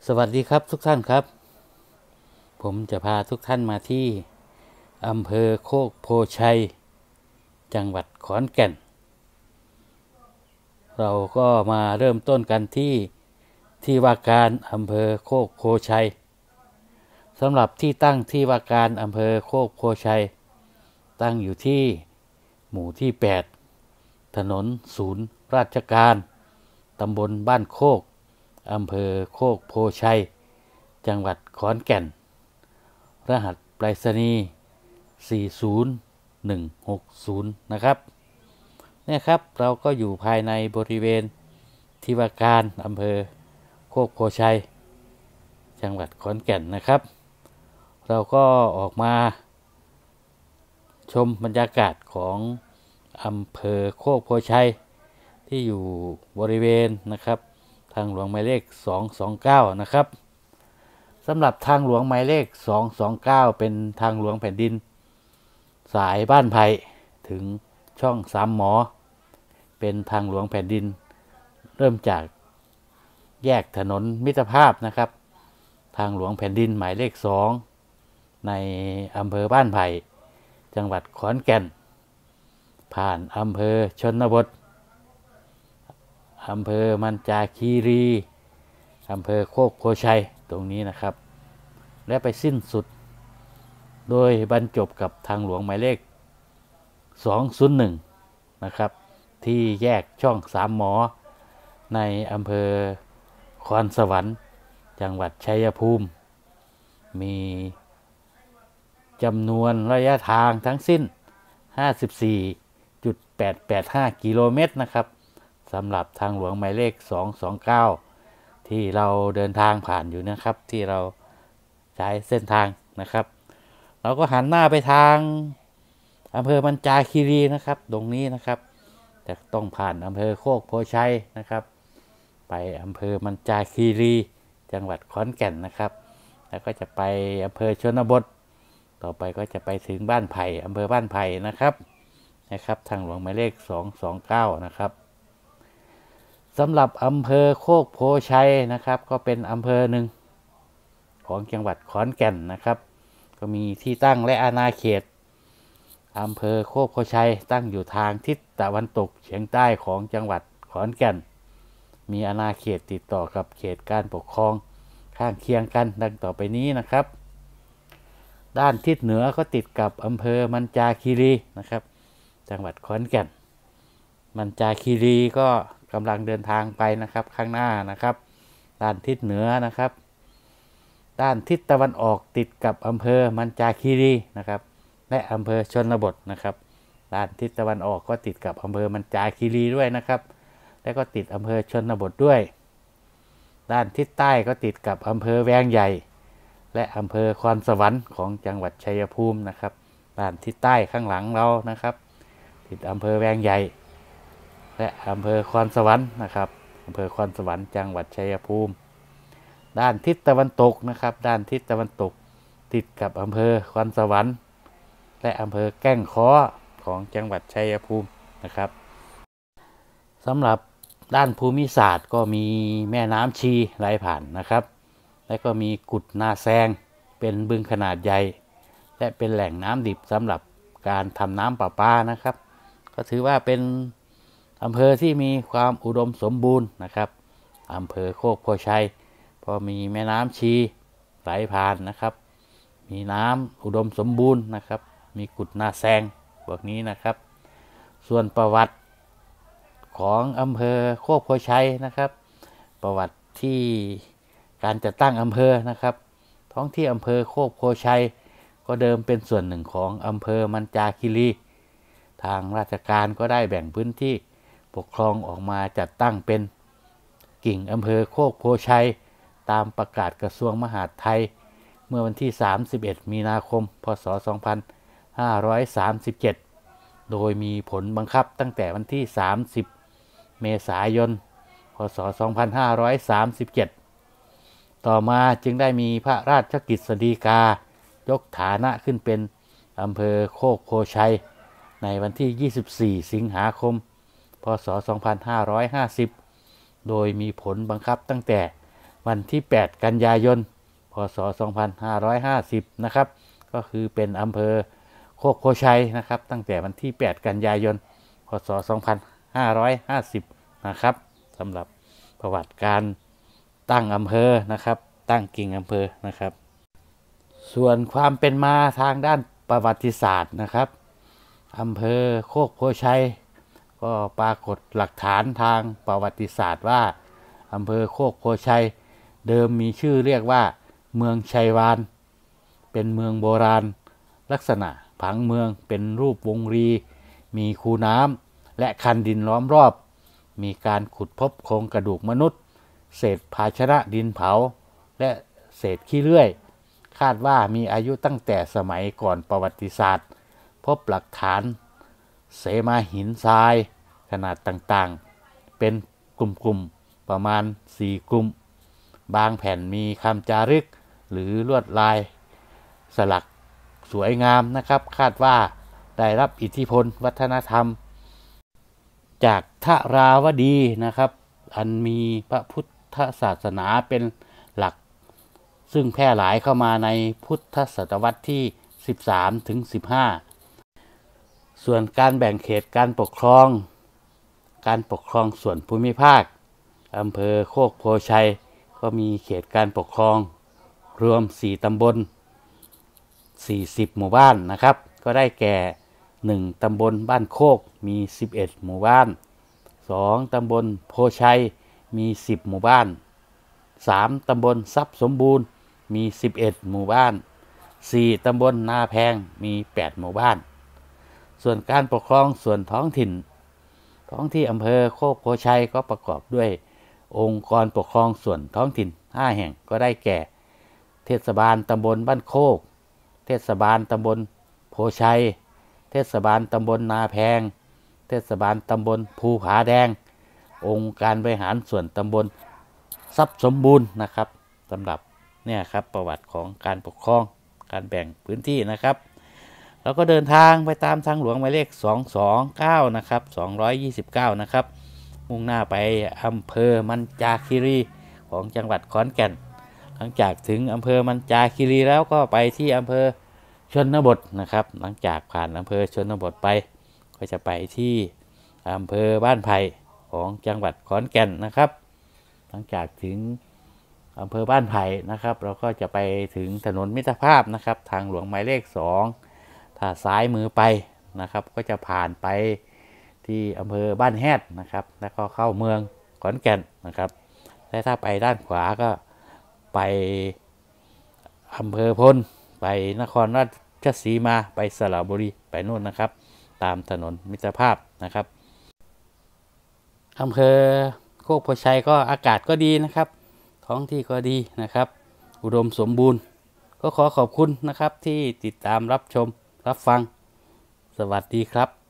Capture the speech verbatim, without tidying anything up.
สวัสดีครับทุกท่านครับผมจะพาทุกท่านมาที่อำเภอโคกโพชัยจังหวัดขอนแก่นเราก็มาเริ่มต้นกันที่ที่ว่าการอำเภอโคกโพชัยสำหรับที่ตั้งที่ว่าการอำเภอโคกโพชัยตั้งอยู่ที่หมู่ที่แปดถนนศูนย์ราชการตำบลบ้านโคกอำเภอโคกโพชัยจังหวัดขอนแก่นรหัสไปรษณีย์สี่ศูนย์หนึ่งหกศูนย์นะครับเนี่ยครับเราก็อยู่ภายในบริเวณที่ว่าการอำเภอโคกโพชัยจังหวัดขอนแก่นนะครับเราก็ออกมาชมบรรยากาศของอำเภอโคกโพชัยที่อยู่บริเวณนะครับทางหลวงหมายเลขสองสองเก้านะครับสำหรับทางหลวงหมายเลขสองสองเก้าเป็นทางหลวงแผ่นดินสายบ้านไผ่ถึงช่องสามหมอเป็นทางหลวงแผ่นดินเริ่มจากแยกถนนมิตรภาพนะครับทางหลวงแผ่นดินหมายเลขสองในอำเภอบ้านไผ่จังหวัดขอนแก่นผ่านอำเภอชนบทอำเภอมันจาคีรีอำเภอโคกโพชัยตรงนี้นะครับและไปสิ้นสุดโดยบรรจบกับทางหลวงหมายเลขสองศูนย์หนึ่งนะครับที่แยกช่องสามหมอในอำเภอคอนสวรรค์จังหวัดชัยภูมิมีจำนวนระยะทางทั้งสิ้น ห้าสิบสี่จุดแปดแปดห้า กิโลเมตรนะครับสำหรับทางหลวงหมายเลขสองสองเก้าที่เราเดินทางผ่านอยู่นะครับที่เราใช้เส้นทางนะครับเราก็หันหน้าไปทางอำเภอมันจาคีรีนะครับตรงนี้นะครับจะต้องผ่านอำเภอโคกโพชัยนะครับไปอำเภอมันจาคีรีจังหวัดขอนแก่นนะครับแล้วก็จะไปอำเภอชนบทต่อไปก็จะไปถึงบ้านไผ่อำเภอบ้านไผ่นะครับนะครับทางหลวงหมายเลขสองสองเก้านะครับสำหรับอำเภอโคกโพชัยนะครับก็เป็นอำเภอหนึ่งของจังหวัดขอนแก่นนะครับก็มีที่ตั้งและอาณาเขตอำเภอโคกโพชัยตั้งอยู่ทางทิศตะวันตกเฉียงใต้ของจังหวัดขอนแก่นมีอาณาเขตติดต่อกับเขตการปกครองข้างเคียงกันดังต่อไปนี้นะครับด้านทิศเหนือก็ติดกับอำเภอมันจาคีรีนะครับจังหวัดขอนแก่นมันจาคีรีก็กำลังเดินทางไปนะครับข้างหน้านะครับด้านทิศเหนือนะครับด้านทิศตะวันออกติดกับอำเภอมันจาคีรีนะครับและอำเภอชนบทนะครับด้านทิศตะวันออกก็ติดกับอำเภอมันจาคีรีด้วยนะครับและก็ติดอำเภอชนบทด้วยด้านทิศใต้ก็ติดกับอำเภอแวงใหญ่และอำเภอคอนสวรรค์ของจังหวัดชัยภูมินะครับด้านทิศใต้ข้างหลังเรานะครับติดอำเภอแวงใหญ่และอำเภอคอนสวรรค์นะครับอำเภอคอนสวรรค์จังหวัดชัยภูมิด้านทิศตะวันตกนะครับด้านทิศตะวันตกติดกับอำเภอคอนสวรรค์และอำเภอแก้งค้อของจังหวัดชัยภูมินะครับสำหรับด้านภูมิศาสตร์ก็มีแม่น้ำชีไหลผ่านนะครับและก็มีกุดนาแซงเป็นบึงขนาดใหญ่และเป็นแหล่งน้ำดิบสำหรับการทำน้ำประปานะครับก็ถือว่าเป็นอำเภอที่มีความอุดมสมบูรณ์นะครับอำเภอโคกโพชัยพอมีแม่น้ำชีไหลผ่านนะครับมีน้ำอุดมสมบูรณ์นะครับมีกุดนาแซงพวกนี้นะครับส่วนประวัติของอำเภอโคกโพชัยนะครับประวัติที่การจัดตั้งอำเภอนะครับท้องที่อำเภอโคกโพชัยก็เดิมเป็นส่วนหนึ่งของอำเภอมันจาคีรีทางราชการก็ได้แบ่งพื้นที่ปกครองออกมาจัดตั้งเป็นกิ่งอำเภอโคกโพชัยตามประกาศกระทรวงมหาดไทยเมื่อวันที่สามสิบเอ็ดมีนาคมพศสองพันห้าร้อยสามสิบเจ็ดโดยมีผลบังคับตั้งแต่วันที่สามสิบเมษายนพศสองพันห้าร้อยสามสิบเจ็ดต่อมาจึงได้มีพระราชกฤษฎีกายกฐานะขึ้นเป็นอำเภอโคกโพชัยในวันที่ยี่สิบสี่สิงหาคมพศสองพันห้าร้อยห้าสิบโดยมีผลบังคับตั้งแต่วันที่แปดกันยายนพศสองพันห้าร้อยห้าสิบนะครับก็คือเป็นอำเภอโคกโพชัยนะครับตั้งแต่วันที่แปดกันยายนพศสองพันห้าร้อยห้าสิบนะครับสำหรับประวัติการตั้งอำเภอนะครับตั้งกิ่งอำเภอนะครับส่วนความเป็นมาทางด้านประวัติศาสตร์นะครับอำเภอโคกโพชัยก็ปรากฏหลักฐานทางประวัติศาสตร์ว่าอำเภอโคกโพชัยเดิมมีชื่อเรียกว่าเมืองชัยวานเป็นเมืองโบราณลักษณะผังเมืองเป็นรูปวงรีมีคูน้ำและคันดินล้อมรอบมีการขุดพบโครงกระดูกมนุษย์เศษภาชนะดินเผาและเศษขี้เลื่อยคาดว่ามีอายุตั้งแต่สมัยก่อนประวัติศาสตร์พบหลักฐานเสมาหินทรายขนาดต่างๆเป็นกลุ่มๆประมาณสี่กลุ่มบางแผ่นมีคำจารึกหรือลวดลายสลักสวยงามนะครับคาดว่าได้รับอิทธิพลวัฒนธรรมจากทราวดีนะครับอันมีพระพุทธศาสนาเป็นหลักซึ่งแพร่หลายเข้ามาในพุทธศตวรรษที่สิบสามถึงสิบห้าส่วนการแบ่งเขตการปกครองการปกครองส่วนภูมิภาคอำเภอโคกโพชัยก็มีเขตการปกครองรวมสี่ตำบลสี่สิบหมู่บ้านนะครับก็ได้แก่หนึ่งตำบลบ้านโคกมีสิบเอ็ดหมู่บ้านสองตำบลโพชัยมีสิบหมู่บ้านสามตำบลทรัพย์สมบูรณ์มีสิบเอ็ดหมู่บ้านสี่ตำบลนาแพงมีแปดหมู่บ้านส่วนการปกครองส่วนท้องถิ่นท้องที่อำเภอโคกโพชัยก็ประกอบด้วยองค์กรปกครองส่วนท้องถิ่นห้าแห่งก็ได้แก่เทศบาลตำบลบ้านโคกเทศบาลตำบลโพชัยเทศบาลตำบลนาแพงเทศบาลตำบลภูผาแดงองค์การบริหารส่วนตำบลทรัพย์สมบูรณ์นะครับสำหรับเนี่ยครับประวัติของการปกครองการแบ่งพื้นที่นะครับเราก็เดินทางไปตามทางหลวงหมายเลขสองสองเก้านะครับสองร้อยยี่สิบเก้านะครับมุ่งหน้าไปอำเภอมันจาคีรีของจังหวัดขอนแก่นหลังจากถึงอำเภอมันจาคีรีแล้วก็ไปที่อำเภอชนบทนะครับหลังจากผ่านอำเภอชนบทไปก็จะไปที่อำเภอบ้านไผ่ของจังหวัดขอนแก่นนะครับหลังจากถึงอำเภอบ้านไผ่นะครับเราก็จะไปถึงถนนมิตรภาพนะครับทางหลวงหมายเลขสองถ้าซ้ายมือไปนะครับก็จะผ่านไปที่อำเภอบ้านแฮดนะครับแล้วก็เข้าเมืองขอนแก่นนะครับและถ้าไปด้านขวาก็ไปอำเภอพลไปนครราชสีมาไปสระบุรีไปนู่นนะครับตามถนนมิตรภาพนะครับอำเภอโคกโพชัยก็อากาศก็ดีนะครับท้องที่ก็ดีนะครับอุดมสมบูรณ์ก็ขอขอบคุณนะครับที่ติดตามรับชมรับฟังสวัสดีครับ